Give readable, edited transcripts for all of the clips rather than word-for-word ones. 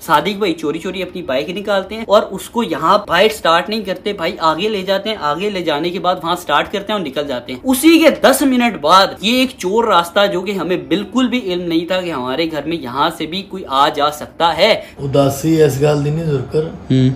सादिक भाई चोरी चोरी अपनी बाइक निकालते हैं और उसको यहाँ बाइक स्टार्ट नहीं करते भाई, आगे ले जाते हैं। आगे ले जाने के बाद वहाँ स्टार्ट करते हैं और निकल जाते हैं। उसी के 10 मिनट बाद ये एक चोर रास्ता, जो कि हमें बिल्कुल भी इल्म नहीं था कि हमारे घर में यहाँ से भी कोई आ जा सकता है। उदासी इस गल दी नहीं जुरकर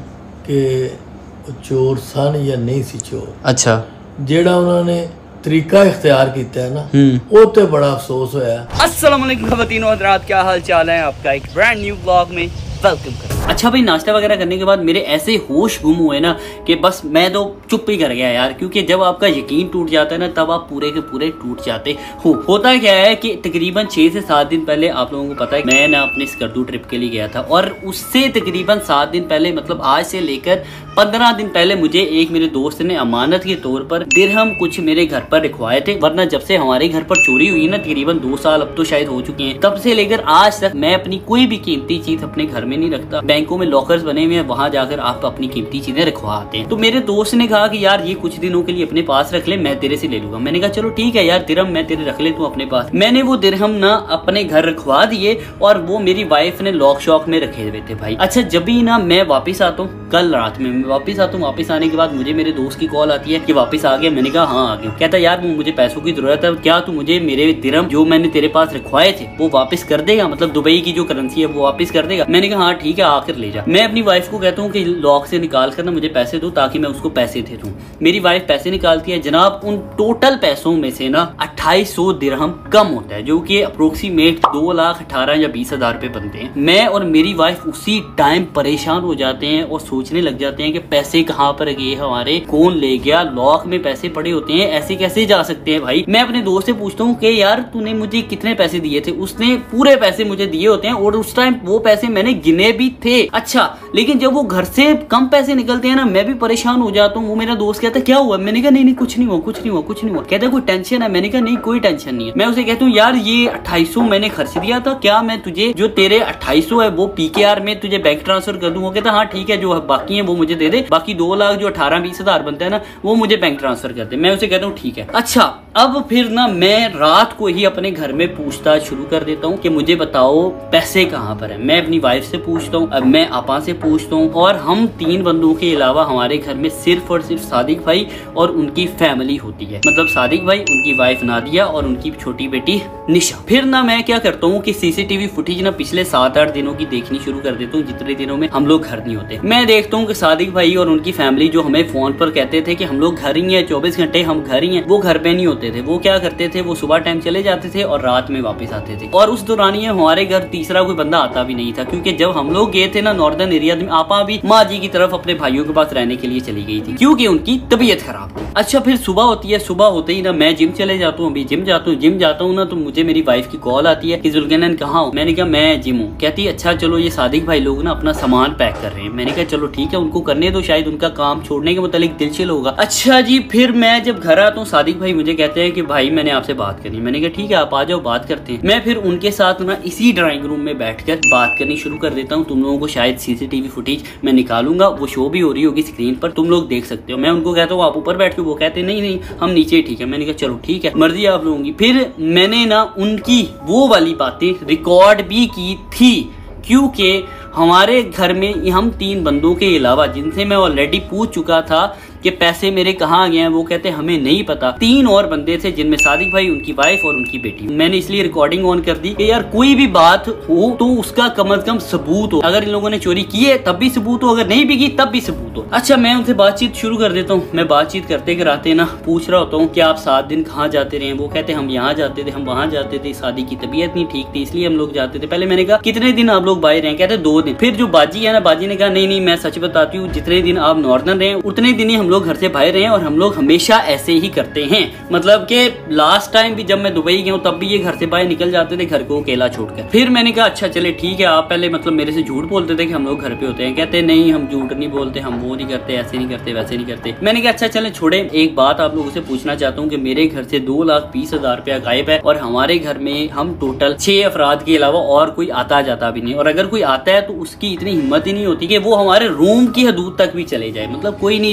कि चोर सन या नहीं सी चोर। अच्छा, जेड़ा उन्होंने तरीका इख्तियार किया है ना, वो तो बड़ा अफसोस होया। अस्सलाम वालेकुम ख़वातीन और हज़रात, क्या हाल चाल है आपका। एक ब्रांड न्यू ब्लॉग में वेलकम करें। अच्छा भाई, नाश्ता वगैरह करने के बाद मेरे ऐसे होश गुम हुए ना कि बस मैं तो चुप ही कर गया यार, क्योंकि जब आपका यकीन टूट जाता है ना तब आप पूरे के पूरे टूट जाते हो। होता क्या है कि तकरीबन 6 से 7 दिन पहले, आप लोगों को पता है, मैं ना अपने स्कर्दू ट्रिप के लिए गया था और उससे तकरीबन 7 दिन पहले, मतलब आज से लेकर 15 दिन पहले, मुझे एक मेरे दोस्त ने अमानत के तौर पर दिरहम कुछ मेरे घर पर रखवाए थे। वरना जब से हमारे घर पर चोरी हुई ना, तकरीबन 2 साल अब तो शायद हो चुके हैं, तब से लेकर आज तक मैं अपनी कोई भी कीमती चीज अपने घर में नहीं रखता। बैंकों में लॉकर्स बने हुए हैं, वहां जाकर आप अपनी कीमती चीजें रखवा आते हैं। तो मेरे दोस्त ने कहा कि यार ये कुछ दिनों के लिए अपने पास रख ले, मैं तेरे से ले लूंगा। मैंने कहा चलो ठीक है यार, दिरहम मैं तेरे रख ले, तू अपने पास। मैंने वो दिरहम ना अपने घर रखवा दिए और वो मेरी वाइफ ने लॉक शॉक में रखे हुए थे भाई। अच्छा, जब भी ना मैं वापिस आता हूँ, कल रात में मैं वापिस आता हूँ, वापिस आने के बाद मुझे मेरे दोस्त की कॉल आती है कि वापस आ गया। मैंने कहा हाँ आ गया। कहता यार मुझे पैसों की जरूरत है, क्या तू मुझे मेरे दिरहम जो मैंने तेरे पास रखवाए थे वो वापस कर देगा, मतलब दुबई की जो करेंसी है वो वापस कर देगा। मैंने कहा हाँ ठीक है, आकर ले जा। मैं अपनी वाइफ को कहता हूँ कि लॉक से निकाल कर ना मुझे पैसे दो ताकि मैं उसको पैसे दे दूं। मेरी वाइफ पैसे निकालती है जनाब, उन टोटल पैसों में से ना 2800 दिरहम कम होता है, जो कि अप्रोक्सीमेट 2,18,000 या 20,000 रुपए बनते हैं। मैं और मेरी वाइफ उसी टाइम परेशान हो जाते हैं और सोचने लग जाते हैं कि पैसे कहाँ पर गए हमारे, कौन ले गया, लॉक में पैसे पड़े होते हैं, ऐसे कैसे जा सकते हैं भाई। मैं अपने दोस्त से पूछता हूँ कि यार तूने मुझे कितने पैसे दिए थे। उसने पूरे पैसे मुझे दिए होते हैं और उस टाइम वो पैसे मैंने गिने भी थे। अच्छा, लेकिन जब वो घर से कम पैसे निकलते हैं ना, मैं भी परेशान हो जाता हूँ। वो मेरा दोस्त कहता है क्या हुआ। मैंने कहा नहीं कुछ नहीं हुआ, कुछ नहीं हुआ, कुछ नहीं हुआ। कहता है कोई टेंशन है। मैंने कहा नहीं कोई टेंशन नहीं है। मैं उसे कहता हूँ यार ये 2800 मैंने खर्च दिया था, क्या मैं तुझे जो तेरे 2800 है वो PKR में तुझे बैंक ट्रांसफर कर दूँ। वो कहता हाँ ठीक है, जो बाकी है वो मुझे दे दे, बाकी 2 लाख जो 18-20 हजार बनता है ना वो मुझे बैंक ट्रांसफर कर दे। मैं उसे कहता हूँ ठीक है। अच्छा, अब फिर ना मैं रात को ही अपने घर में पूछताछ शुरू कर देता हूँ कि मुझे बताओ पैसे कहाँ पर है। मैं अपनी वाइफ से पूछता हूँ, अब मैं आपा से पूछता हूँ, और हम 3 बंदों के अलावा हमारे घर में सिर्फ और सिर्फ सादिक भाई और उनकी फैमिली होती है, मतलब सादिक भाई, उनकी वाइफ नादिया और उनकी छोटी बेटी निशा। फिर ना मैं क्या करता हूँ कि CCTV फुटेज ना पिछले 7-8 दिनों की देखनी शुरू कर देता हूँ, जितने दिनों में हम लोग घर नहीं होते। मैं देखता हूँ कि सादिक भाई और उनकी फैमिली जो हमें फोन पर कहते थे कि हम लोग घर ही हैं, 24 घंटे हम घर ही हैं, वो घर पे नहीं होते थे। वो क्या करते थे, वो सुबह टाइम चले जाते थे और रात में वापस आते थे। और उस दौरान हमारे घर तीसरा कोई बंदा आता भी नहीं था, क्योंकि जब हम लोग गए थे ना नॉर्दर्न एरिया में, आपा भी माँ जी की तरफ अपने भाइयों के पास रहने के लिए चली गई थी, क्योंकि उनकी तबीयत खराब थी। अच्छा, फिर सुबह होती है, सुबह होते ही ना मैं जिम चले जाता हूँ। अभी जिम जाता हूँ ना तो मुझे मेरी वाइफ की कॉल आती है कि जुल्कैनन कहाँ हो। मैंने कहा मैं जिम हूँ। कहती है अच्छा चलो, ये सादिक भाई लोग ना अपना सामान पैक कर रहे हैं। मैंने कहा चलो ठीक है, उनको करने दो, शायद उनका काम छोड़ने के मुतालिक दिलचस्प होगा। अच्छा जी, फिर मैं जब घर आता हूँ सादिक भाई मुझे कहते हैं कि भाई मैंने आपसे बात करनी। मैंने कहा ठीक है आप आ जाओ, बात करते हैं। मैं फिर उनके साथ ना इसी ड्राइंग रूम में बैठकर बात करनी शुरू कर देता हूँ। तुम लोगों को शायद CCTV फुटेज मैं निकालूंगा, वो शो भी हो रही होगी स्क्रीन पर, तुम लोग देख सकते हो। मैं उनको कहता हूँ आप ऊपर बैठ के, वो कहते नहीं हम नीचे, ठीक है। मैंने कहा चलो ठीक है, मर्जी आप लोगों की। फिर मैंने ना उनकी वो वाली बातें रिकॉर्ड भी की थी, क्योंकि हमारे घर में हम 3 बंदों के अलावा, जिनसे मैं ऑलरेडी पूछ चुका था कि पैसे मेरे कहाँ गए हैं, वो कहते हमें नहीं पता। 3 और बंदे थे, जिनमें सादिक भाई, उनकी वाइफ और उनकी बेटी। मैंने इसलिए रिकॉर्डिंग ऑन कर दी कि यार कोई भी बात हो तो उसका कम से कम सबूत हो। अगर इन लोगों ने चोरी की है तब भी सबूत हो, अगर नहीं भी की तब भी सबूत हो। अच्छा, मैं उनसे बातचीत शुरू कर देता हूँ। मैं बातचीत करते कराते ना पूछ रहा होता हूँ कि आप 7 दिन कहाँ जाते रहे। वो कहते हम यहाँ जाते थे, हम वहाँ जाते थे, सादी की तबीयत नहीं ठीक थी इसलिए हम लोग जाते थे। पहले मैंने कहा कितने दिन आप लोग बाहर रहे। कहते 2 दिन। फिर जो बाजी है ना, बाजी ने कहा नहीं मैं सच बताती हूँ, जितने दिन आप नॉर्दर्न रहे उतने दिन ही हम लोग घर से बाहर रहे, और हम लोग हमेशा ऐसे ही करते हैं। मतलब कि लास्ट टाइम भी जब मैं दुबई गया हूँ तब भी ये घर से बाहर निकल जाते थे, घर को अकेला छोड़कर। फिर मैंने कहा अच्छा चले ठीक है, आप पहले मतलब मेरे से झूठ बोलते थे कि हम लोग घर पे होते हैं। कहते नहीं हम झूठ नहीं बोलते, हम वो नहीं करते, ऐसे नहीं करते, वैसे नहीं करते। मैंने कहा अच्छा चले छोड़े, एक बात आप लोगों से पूछना चाहता हूँ कि मेरे घर से 2,20,000 रुपया गायब है और हमारे घर में हम टोटल 6 अफराद के अलावा और कोई आता जाता भी नहीं, और अगर कोई आता है तो उसकी इतनी हिम्मत ही नहीं होती कि वो हमारे रूम की हदूद तक भी चले जाए। मतलब कोई नहीं जाता, सब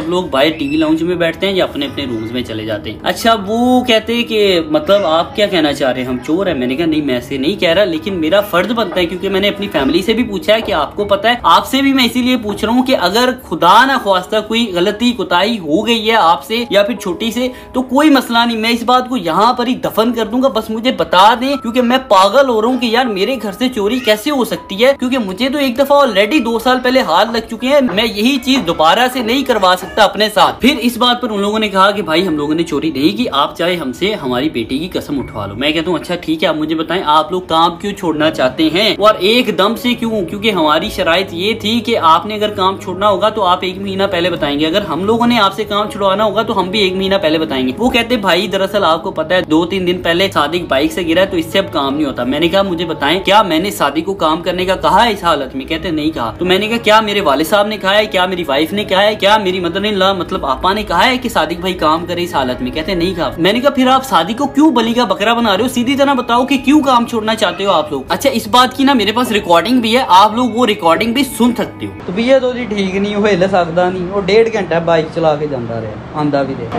सब लोग बाहर टीवी लाउंज में बैठते हैं या अपने अपने रूम्स में चले जाते हैं। अच्छा वो कहते हैं कि मतलब आप क्या कहना चाह रहे हैं, हम चोर है? मैंने कहा नहीं, मैं ऐसे नहीं कह रहा, लेकिन मेरा फर्ज बनता है, क्योंकि मैंने अपनी फैमिली से भी पूछा है कि आपको पता है, आपसे भी मैं इसीलिए पूछ रहा हूँ कि अगर खुदा ना ख्वास्ता कोई गलती कोताही हो गई है आपसे या फिर छोटी से, तो कोई मसला नहीं, मैं इस बात को यहाँ पर ही दफन कर दूंगा, बस मुझे बता दें, क्योंकि मैं पागल हो रहा हूँ कि यार मेरे घर से चोरी कैसे हो सकती है, क्योंकि मुझे तो एक दफा ऑलरेडी 2 साल पहले हाथ लग चुके हैं, मैं यही चीज दोबारा से नहीं करवा सकता अपने साथ। फिर इस बात पर उन लोगों ने कहा कि भाई हम लोगों ने चोरी नहीं की, आप चाहे हमसे हमारी बेटी की कसम उठवा लो। मैं कहता हूँ अच्छा ठीक है, आप मुझे बताएं आप लोग काम क्यों छोड़ना चाहते हैं और एकदम से क्यों? क्योंकि हमारी शराइत ये थी कि आपने अगर काम छोड़ना होगा तो आप 1 महीना पहले बताएंगे, अगर हम लोगों ने आपसे काम छुड़वाना होगा तो हम भी 1 महीना पहले बताएंगे। वो कहते भाई दरअसल आपको पता है 2-3 दिन पहले सादिक बाइक से गिरा है, तो इससे अब काम नहीं होता। मैंने कहा मुझे बताएं क्या मैंने सादिक को काम करने का कहा है इस हालत में? कहते नहीं कहा। तो मैंने कहा क्या मेरे वालिद साहब ने कहा है, क्या मेरी वाइफ ने कहा है, क्या मेरी मदर इन लॉ मतलब आपा ने कहा है कि सादिक भाई काम करे इस हालत में? कहते नहीं कहा। मैंने कहा फिर आप सादिक को क्यों बलि का बकरा बना रहे हो? सीधी तरह बताओ कि क्यों काम छोड़ना चाहते हो आप लोग। अच्छा इस बात की ना मेरे पास रिकॉर्डिंग भी है, आप लोग वो रिकॉर्डिंग भी सुन सकते हो। तो भैया तो जी ठीक नहीं हो हिल सकता नहीं, वो 1.5 घंटा बाइक चला के जाता रहा, आंदा भी रहा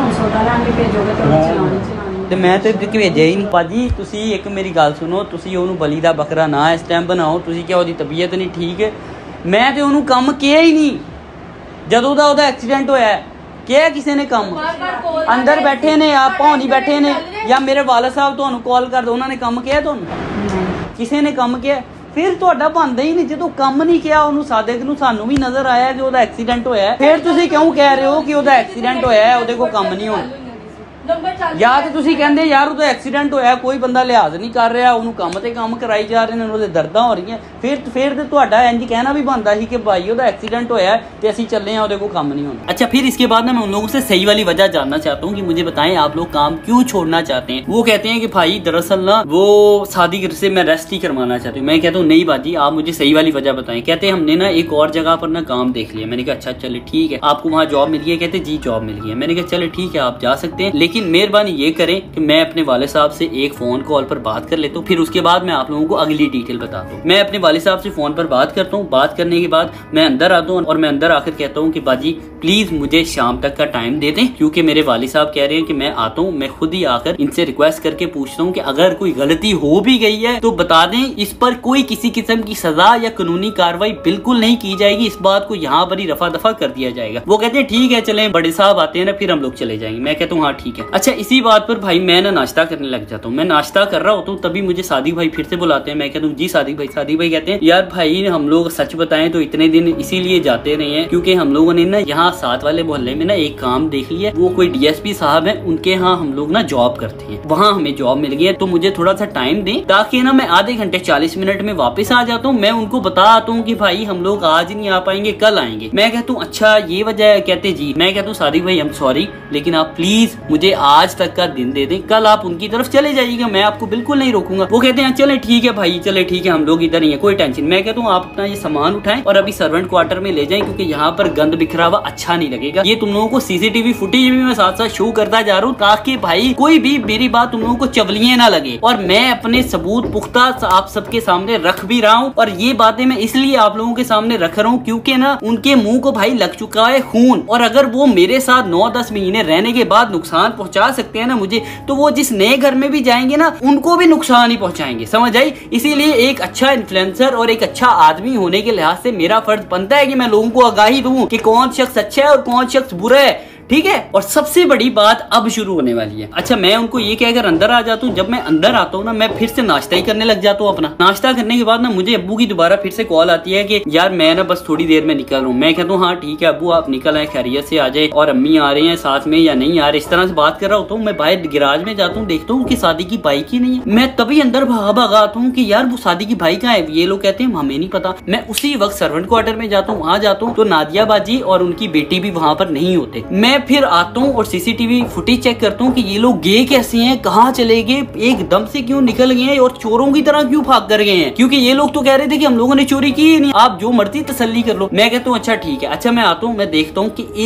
ਤੇ ਮੈਂ ਤੇ ਭੇਜਿਆ ਹੀ ਨਹੀਂ। ਭਾਜੀ ਤੁਸੀਂ ਇੱਕ ਮੇਰੀ ਗੱਲ ਸੁਣੋ, ਤੁਸੀਂ ਉਹਨੂੰ ਬਲੀ ਦਾ ਬੱਕਰਾ ਨਾ ਇਸ ਟਾਈਮ ਬਣਾਓ, ਤੁਸੀਂ ਕਿਹਾ ਉਹਦੀ ਤਬੀਅਤ ਨਹੀਂ ਠੀਕ ਹੈ, ਮੈਂ ਤੇ ਉਹਨੂੰ ਕੰਮ ਕਿਹਾ ਹੀ ਨਹੀਂ ਜਦੋਂ ਦਾ ਉਹਦਾ ਐਕਸੀਡੈਂਟ ਹੋਇਆ। ਕਿਹਾ ਕਿਸੇ ਨੇ ਕੰਮ? ਅੰਦਰ ਬੈਠੇ ਨੇ ਆਪ ਭੌਣੀ ਬੈਠੇ ਨੇ ਜਾਂ ਮੇਰੇ ਵਾਲਿਦ ਸਾਹਿਬ ਤੁਹਾਨੂੰ ਕਾਲ ਕਰ ਦੋ, ਉਹਨਾਂ ਨੇ ਕੰਮ ਕਿਹਾ ਤੁਹਾਨੂੰ? ਕਿਸੇ ਨੇ ਕੰਮ ਕਿਹਾ? ਫਿਰ ਤੁਹਾਡਾ ਬਣਦਾ ਹੀ ਨਹੀਂ, ਜਦੋਂ ਕੰਮ ਨਹੀਂ ਕਿਹਾ ਉਹਨੂੰ ਸਾਦਿਕ ਨੂੰ, ਸਾਨੂੰ ਵੀ ਨਜ਼ਰ ਆਇਆ ਕਿ ਉਹਦਾ ਐਕਸੀਡੈਂਟ ਹੋਇਆ, ਫਿਰ ਤੁਸੀਂ ਕਿਉਂ ਕਹਿ ਰਹੇ ਹੋ ਕਿ ਉਹਦਾ ਐਕਸੀਡੈਂਟ ਹੋਇਆ ਉਹਦੇ ਕੋਲ ਕੰਮ ਨਹੀਂ ਹੋਣਾ? या तो तुसी कहंदे यार वो तो एक्सीडेंट होया, कोई बंदा लिहाज नहीं कर रहा, उन्होंने काम ते काम कराई जा रहे हैं, उन्होंने दर्दां हो रही हैं, फिर तो तुहाडा इंज कहना भी बनता ही कि भाई ओदा एक्सीडेंट होया ते असीं चले हैं, ओदे को काम नहीं होना। अच्छा फिर इसके बाद ना मैं उन लोगों से सही वाली वजह जानना चाहता हूँ कि मुझे बताएं आप लोग काम क्यों छोड़ना चाहते हैं। वो कहते हैं कि भाई दरअसल ना वो सादिक से मैं रेस्ट ही करवाना चाहती हूँ। मैं कहता हूँ नहीं बाजी आप मुझे सही वाली वजह बताएं। कहते हैं हमने ना एक और जगह पर ना काम देख लिया। मैंने कहा अच्छा चले ठीक है, आपको वहाँ जॉब मिल गई है? कहते जी जॉब मिल गई है। मैंने कहा चले ठीक है आप जा सकते हैं, लेकिन मेहरबानी ये करें कि मैं अपने वाले साहब से एक फोन कॉल पर बात कर लेता हूँ, फिर उसके बाद मैं आप लोगों को अगली डिटेल बताता हूँ। मैं अपने वाले साहब से फोन पर बात करता हूँ, बात करने के बाद मैं अंदर आता हूँ और मैं अंदर आकर कहता हूँ कि बाजी प्लीज मुझे शाम तक का टाइम दे दें, क्योंकि मेरे वाले साहब कह रहे हैं कि मैं आता हूँ, मैं खुद ही आकर इनसे रिक्वेस्ट करके पूछता हूँ कि अगर कोई गलती हो भी गई है तो बता दें, इस पर कोई किसी किस्म की सजा या कानूनी कार्रवाई बिल्कुल नहीं की जाएगी, इस बात को यहाँ पर ही रफा दफा कर दिया जाएगा। वो कहते हैं ठीक है चले, बड़े साहब आते हैं ना फिर हम लोग चले जाएंगे। मैं कहता हूँ हाँ ठीक है। अच्छा इसी बात पर भाई मैं ना नाश्ता करने लग जाता हूँ। मैं नाश्ता कर रहा होता हूँ तभी मुझे सादिक भाई फिर से बुलाते हैं। मैं कहता हूँ जी सादिक भाई। सादिक भाई कहते हैं यार भाई हम लोग सच बताएं तो इतने दिन इसीलिए जाते रहे हैं क्योंकि हम लोगों ने ना यहाँ साथ वाले मोहल्ले में ना एक काम देख लिया, वो कोई डीएसपी साहब है, उनके यहाँ हम लोग ना जॉब करते हैं, वहाँ हमें जॉब मिल गई है, तो मुझे थोड़ा सा टाइम दें ताकि ना मैं आधे घंटे 40 मिनट में वापस आ जाता हूँ। मैं उनको बता आता हूँ कि भाई हम लोग आज नहीं आ पाएंगे, कल आएंगे। मैं कहता हूँ अच्छा ये वजह है? कहते जी। मैं कहता हूँ सादिक भाई आई एम सॉरी, लेकिन आप प्लीज मुझे आज तक का दिन दे दें, कल आप उनकी तरफ चले जाइएगा, मैं आपको बिल्कुल नहीं रोकूंगा। वो कहते हैं चले ठीक है भाई, चले ठीक है हम लोग इधर ही है, कोई टेंशन। मैं कहता हूँ आप अपना ये सामान उठाएं और अभी सर्वेंट क्वार्टर में ले जाएं, क्योंकि यहाँ पर गंद बिखरा हुआ अच्छा नहीं लगेगा। ये तुम लोगों को सीसीटीवी फुटेज भी मैं साथ साथ शो करता जा रहा हूँ ताकि भाई कोई भी मेरी बात तुम लोगों को चवलिए ना लगे, और मैं अपने सबूत पुख्ता आप सबके सामने रख भी रहा हूँ। और ये बातें मैं इसलिए आप लोगों के सामने रख रहा हूँ क्योंकि ना उनके मुंह को भाई लग चुका है खून, और अगर वो मेरे साथ 9-10 महीने रहने के बाद नुकसान पहुंचा सकते हैं ना मुझे, तो वो जिस नए घर में भी जाएंगे ना उनको भी नुकसान ही पहुंचाएंगे, समझ आई। इसीलिए एक अच्छा इन्फ्लुएंसर और एक अच्छा आदमी होने के लिहाज से मेरा फर्ज बनता है कि मैं लोगों को आगाही दूं कि कौन शख्स अच्छा है और कौन शख्स बुरा है, ठीक है। और सबसे बड़ी बात अब शुरू होने वाली है। अच्छा मैं उनको ये कहकर अंदर आ जाता हूँ, जब मैं अंदर आता हूँ ना मैं फिर से नाश्ता ही करने लग जाता हूँ अपना। नाश्ता करने के बाद ना मुझे अब्बू की दोबारा फिर से कॉल आती है कि यार मैं ना बस थोड़ी देर में निकल रहा हूँ। मैं कहता हूँ हाँ ठीक है अब्बू आप निकल आए, खैरियत से आ जाए, और अम्मी आ रहे हैं साथ में या नहीं आ रहे, इस तरह से बात कर रहा होता हूँ। मैं बाहर गिराज में जाता हूँ, देखता हूँ उसकी शादी की बाइक ही नहीं है। मैं तभी अंदर भागा आता हूँ कि यार वो शादी की बाइक कहाँ है। ये लोग कहते हैं हमें नहीं पता। मैं उसी वक्त सर्वेंट क्वार्टर में जाता हूँ, वहां जाता हूँ तो नादिया बाजी और उनकी बेटी भी वहां पर नहीं होते। मैं मैं फिर आता हूँ और सीसीटीवी फुटेज चेक करता हूँ कि ये लोग गए कैसे हैं, कहाँ चले गए, एकदम से क्यों निकल गए हैं और चोरों की तरह क्यों भाग कर गए हैं, क्योंकि ये लोग तो कह रहे थे कि हम लोगों ने चोरी की ही नहीं, आप जो मर्जी तसल्ली कर लो। मैं कहता हूँ अच्छा ठीक है। अच्छा मैं आता हूँ, मैं देखता हूँ कि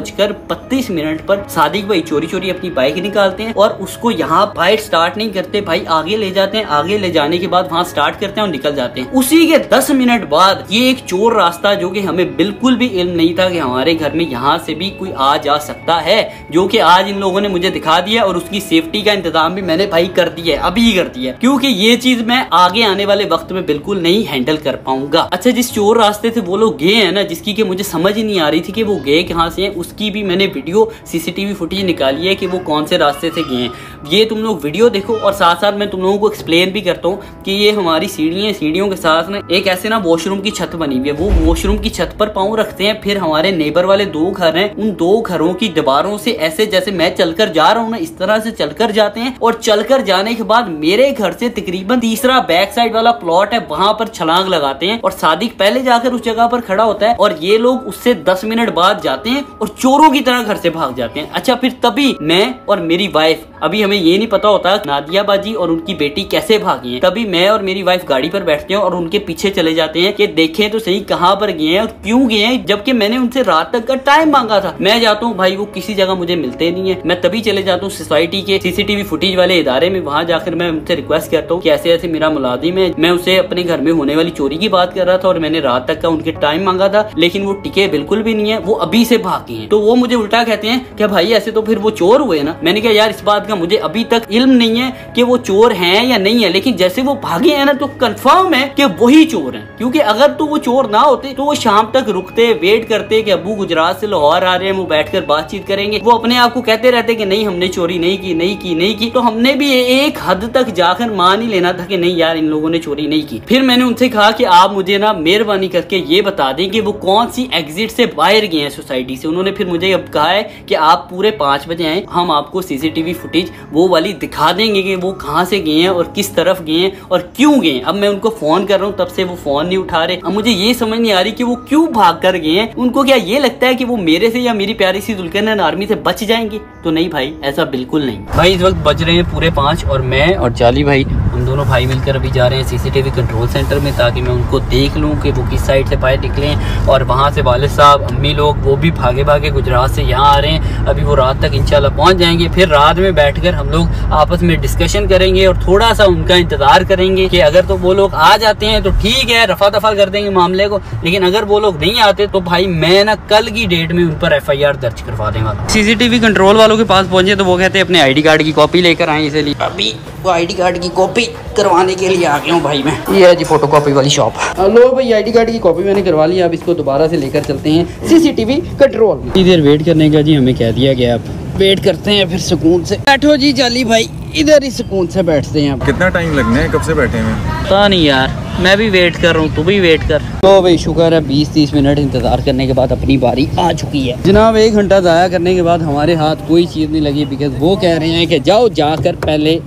1:32 पर सादिक भाई चोरी चोरी अपनी बाइक निकालते हैं और उसको यहाँ बाइक स्टार्ट नहीं करते भाई, आगे ले जाते हैं, आगे ले जाने के बाद वहाँ स्टार्ट करते हैं और निकल जाते हैं। उसी के 10 मिनट बाद ये एक चोर रास्ता, जो कि हमें बिल्कुल भी इल्म नहीं था कि हमारे घर में यहाँ से भी कोई आ जा सकता है, जो कि आज इन लोगों ने मुझे दिखा दिया और उसकी सेफ्टी का इंतजाम भी मैंने भाई कर दिया है, अभी ही कर दिया है, क्योंकि ये चीज मैं आगे आने वाले वक्त में बिल्कुल नहीं हैंडल कर पाऊंगा। अच्छा जिस चोर रास्ते से वो लोग गए हैं ना, जिसकी कि मुझे समझ ही नहीं आ रही थी कि वो गए कहाँ से हैं, उसकी भी मैंने वीडियो सीसीटीवी फुटेज निकाली है कि वो कौन से रास्ते से गए हैं। ये तुम लोग वीडियो देखो और साथ साथ मैं तुम लोगों को एक्सप्लेन भी करता हूँ कि ये हमारी सीढ़ियाँ, सीढ़ियों के साथ ना एक ऐसे ना वॉशरूम की छत बनी हुई है, वो वॉशरूम की छत पर पाँव रखते हैं। फिर हमारे नेबर वाले 2 घर हैं, उन 2 घरों की दीवारों से ऐसे जैसे मैं चलकर जा रहा हूँ ना, इस तरह से चलकर जाते हैं और चलकर जाने के बाद मेरे घर से तकरीबन तीसरा बैक साइड वाला प्लॉट है, वहां पर छलांग लगाते हैं और सादिक पहले जाकर उस जगह पर खड़ा होता है और ये लोग उससे 10 मिनट बाद जाते हैं और चोरों की तरह घर से भाग जाते हैं। अच्छा फिर तभी मैं और मेरी वाइफ, अभी हमें ये नहीं पता होता नादिया बाजी और उनकी बेटी कैसे भागी हैं, तभी मैं और मेरी वाइफ गाड़ी पर बैठते हैं और उनके पीछे चले जाते हैं कि देखें तो सही कहां पर गए हैं और क्यों गए हैं, जबकि मैंने उनसे रात तक का टाइम मांगा था। मैं जाता हूँ भाई, वो किसी जगह मुझे मिलते नहीं है। मैं तभी चले जाता हूँ सोसाइटी के सीसीटीवी फुटेज वाले इदारे में, वहां जाकर मैं उनसे रिक्वेस्ट करता हूँ कि ऐसे ऐसे मेरा मुलाजिम है, मैं उसे अपने घर में होने वाली चोरी की बात कर रहा था और मैंने रात तक का उनके टाइम मांगा था, लेकिन वो टिके बिल्कुल भी नहीं है, वो अभी से भागे हैं। तो वो मुझे उल्टा कहते हैं कि भाई ऐसे तो फिर वो चोर हुए ना। मैंने कहा यार इस बात का मुझे अभी तक इल्म नहीं है कि वो चोर हैं या नहीं है, लेकिन जैसे वो भागे हैं ना तो कंफर्म है कि वही चोर हैं, क्योंकि अगर तो वो चोर ना होते तो वो शाम तक रुकते, वेट करते कि अबू गुजरात से लाहौर आ रहे हैं, वो बैठकर बातचीत करेंगे। वो अपने आप को कहते रहते कि नहीं हमने चोरी नहीं की, नहीं की, नहीं की। तो हमने भी एक हद तक जाकर मान ही लेना था कि नहीं यार इन लोगों ने चोरी नहीं की। फिर मैंने उनसे कहा कि आप मुझे ना मेहरबानी करके ये बता दें कि वो कौन सी एग्जिट से बाहर गए हैं सोसाइटी से। उन्होंने फिर मुझे अब कहा है कि आप पूरे 5 बजे आए, हम आपको सीसीटीवी फुटेज वो वाली दिखा देंगे कि वो कहाँ से गए हैं और किस तरफ गए हैं और क्यों गए। अब मैं उनको फोन कर रहा हूँ, तब से वो फोन नहीं उठा रहे। अब मुझे ये समझ नहीं आ रही कि वो क्यों भाग कर गए हैं। उनको क्या ये लगता है कि वो मेरे से या मेरी प्यारी सी दुल्कन आर्मी से बच जाएंगे? तो नहीं भाई, ऐसा बिल्कुल नहीं। भाई इस वक्त बज रहे हैं पूरे 5 और मैं और जाली भाई, हम दोनों भाई मिलकर अभी जा रहे हैं सीसीटीवी कंट्रोल सेंटर में, ताकि मैं उनको देख लूँ कि वो किस साइड से बाहर निकले हैं। और वहाँ से वालिद साहब, अम्मी लोग, वो भी भागे भागे गुजरात से यहाँ आ रहे हैं। अभी वो रात तक इंशाल्लाह पहुँच जाएंगे। फिर रात में बैठकर हम लोग आपस में डिस्कशन करेंगे और थोड़ा सा उनका इंतजार करेंगे कि अगर तो वो लोग आ जाते हैं तो ठीक है, रफा दफा कर देंगे मामले को, लेकिन अगर वो लोग नहीं आते तो भाई मैं ना कल की डेट में उन पर FIR दर्ज करवा देने वाला। सीसीटीवी कंट्रोल वालों के पास पहुंचे तो वो कहते हैं अपने ID कार्ड की कॉपी लेकर आए, इसलिए अभी वो ID कार्ड की कॉपी करवाने के लिए आ गया हूँ भाई मैं। ये है जी फोटो कॉपी वाली शॉप। लो भाई ID कार्ड की कॉपी मैंने करवा ली, अब इसको दोबारा से लेकर चलते हैं सीसीटीवी कंट्रोल में। इधर वेट करने का जी हमें कह दिया गया, अब वेट करते हैं फिर सुकून से। बैठो जी जाली भाई, इधर ही सुकून से बैठते हैं। कितना टाइम लगना है, कब से बैठे हैं? पता नहीं यार, मैं भी वेट कर रहा हूँ, तू भी वेट कर। तो भाई शुक्र है 20-30 मिनट इंतजार करने के बाद अपनी बारी आ चुकी है जनाब। 1 घंटा ज़ाया करने के बाद हमारे हाथ कोई चीज़ नहीं लगी, बिकॉज वो कह रहे हैं कि जाओ जाकर पहले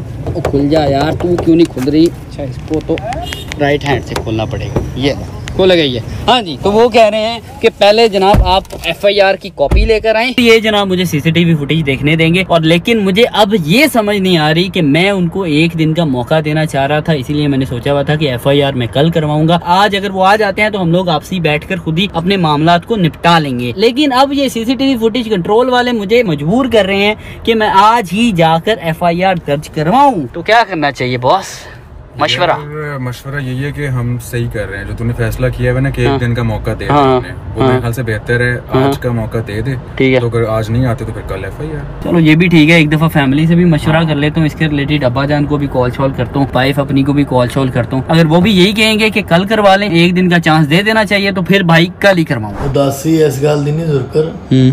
खुल जा यार, तू क्यों नहीं खुल रही? अच्छा इसको तो राइट हैंड से खोलना पड़ेगा, ये को लगाइए। हाँ जी, तो वो कह रहे हैं कि पहले जनाब आप FIR की कॉपी लेकर आए। ये जनाब मुझे सीसीटीवी फुटेज देखने देंगे, और लेकिन मुझे अब ये समझ नहीं आ रही कि मैं उनको 1 दिन का मौका देना चाह रहा था, इसीलिए मैंने सोचा हुआ था कि FIR मैं कल करवाऊंगा। आज अगर वो आ जाते हैं तो हम लोग आपसी बैठकर खुद ही अपने मामलात को निपटा लेंगे। लेकिन अब ये सीसीटीवी फुटेज कंट्रोल वाले मुझे मजबूर कर रहे हैं कि मैं आज ही जाकर FIR दर्ज करवाऊं। तो क्या करना चाहिए बॉस? मशवरा यही है कि हम सही कर रहे हैं, जो तूने फैसला किया है ना कि 1 दिन का मौका दे, वो मेरे ख्याल से बेहतर है। आज का मौका दे दे, ठीक है। तो अगर आज नहीं आते तो फिर कल FIR। चलो ये भी ठीक है, एक दफा फैमिली से भी मशवरा कर लेता हूँ इसके रिलेटेड। अब्बा जान को भी कॉल शॉल करता हूँ, वाइफ अपनी को भी कॉल शॉल करता हूँ। अगर वो भी यही कहेंगे कि कल करवा लें, 1 दिन का चांस दे देना चाहिए, तो फिर भाई कल ही करवाऊँ। उदासी इस गल दी नहीं जुरकर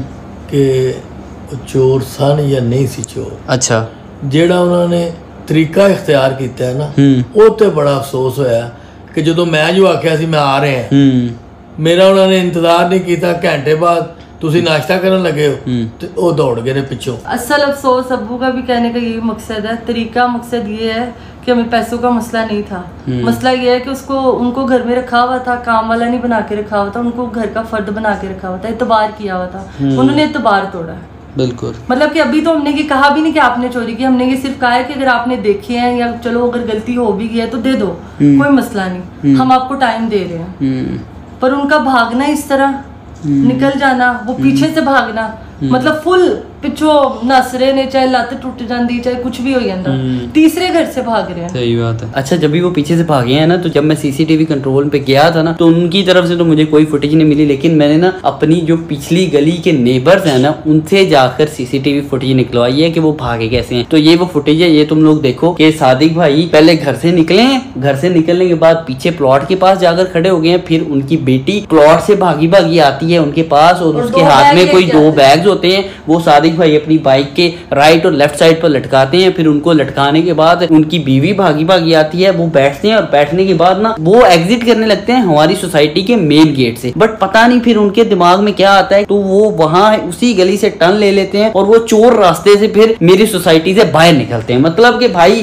कि चोर सन या नहीं सी चोर। अच्छा, जेड़ा उन्होंने तरीका इख्तियार किया है ना, वो तो बड़ा अफसोस होया कि जो मैं जो आख्या सी मैं आ रहे हैं, मेरा उन्होंने इंतजार नहीं किया। घंटे बाद तुसी नाश्ता करने लगे हो तो वो दौड़ गए ने पिछों। असल अफसोस अब्बू का भी कहने का यही मकसद है, तरीका मकसद ये है कि हमें पैसों का मसला नहीं था। मसला ये है कि उनको घर में रखा हुआ था, काम वाला नहीं बना के रखा हुआ था, उनको घर का फर्द बना के रखा हुआ था, एतबार किया हुआ था, उन्होंने एतबार तोड़ा है। बिल्कुल, मतलब कि अभी तो हमने ये कहा भी नहीं कि आपने चोरी की, हमने ये सिर्फ कहा है कि अगर आपने देखे हैं या चलो अगर गलती हो भी गई है तो दे दो, कोई मसला नहीं, हम आपको टाइम दे रहे हैं। पर उनका भागना इस तरह, निकल जाना, वो पीछे से भागना, मतलब फुल पिछो नसरे ने, चाहे लत टूट जाती, चाहे कुछ भी हो जाता, तीसरे घर से भाग रहे हैं। सही बात है। अच्छा, जब भी वो पीछे से भागे हैं ना, तो जब मैं सीसीटीवी कंट्रोल पे गया था ना, तो उनकी तरफ से तो मुझे कोई फुटेज नहीं मिली, लेकिन मैंने ना अपनी जो पिछली गली के नेबर्स हैं ना, उनसे जाकर सीसीटीवी फुटेज निकलवाई है कि वो भागे कैसे हैं। तो ये वो फुटेज है, ये तुम लोग देखो कि सादिक भाई पहले घर से निकले हैं, घर से निकलने के बाद पीछे प्लॉट के पास जाकर खड़े हो गए हैं, फिर उनकी बेटी प्लॉट से भागी भागी आती है उनके पास और उसके हाथ में कोई 2 बैग्स होते हैं, वो सादिक भाई अपनी बाइक के राइट और लेफ्ट साइड पर लटकाते हैं। फिर उनको लटकाने के बाद उनकी बीवी भागी भागी आती है, वो बैठते हैं और बैठने के बाद ना वो एग्जिट करने लगते हैं हमारी सोसाइटी के मेन गेट से। बट पता नहीं फिर उनके दिमाग में क्या आता है, तो वो वहां उसी गली से टर्न ले लेते हैं और वो चोर रास्ते से फिर मेरी सोसाइटी से बाहर निकलते हैं। मतलब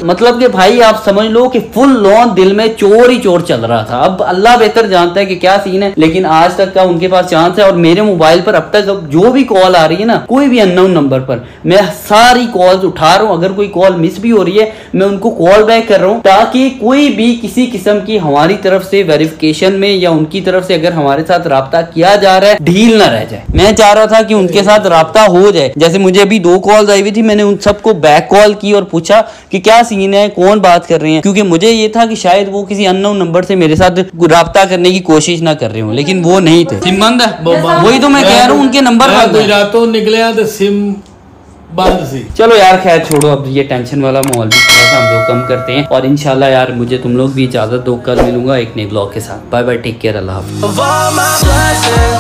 के भाई आप समझ लो कि फुल लॉन दिल में चोर ही चोर चल रहा था। अब अल्लाह बेहतर जानता है कि क्या सीन है, लेकिन आज तक का उनके पास चांस है। और मेरे मोबाइल पर अब तक जो भी कॉल आ रही है ना, कोई भी अननोन नंबर पर, मैं सारी कॉल्स उठा रहा हूं। अगर कोई कॉल मिस भी हो रही है, मैं उनको कॉल बैक कर रहा हूं, ताकि कोई भी किसी किस्म की हमारी तरफ से वेरिफिकेशन में या उनकी तरफ से अगर हमारे साथ राब्ता किया जा रहा है, ढील ना रह जाए। मैं चाह रहा था कि उनके साथ राब्ता हो जाए। जैसे मुझे अभी 2 कॉल्स आई हुई थी, मैंने उन सबको बैक कॉल की और पूछा कि क्या सीन है, कौन बात कर रहे हैं, क्योंकि मुझे ये था कि शायद वो किसी अननोन नंबर से मेरे साथ राब्ता करने की कोशिश ना कर रहे हो, लेकिन वो नहीं थे। सिम बंद है, वही तो मैं कह रहा हूँ, उनके नंबर रातों निकले तो सिम बंद सी। चलो यार खैर छोड़ो, अब ये टेंशन वाला माहौल भी थोड़ा सा हम लोग कम करते हैं और इंशाल्लाह यार मुझे तुम लोग भी इजाजत दो, कल मिलूंगा एक नए ब्लॉग के साथ। बाय बाय, टेक केयर, अल्लाह हाफ़िज़।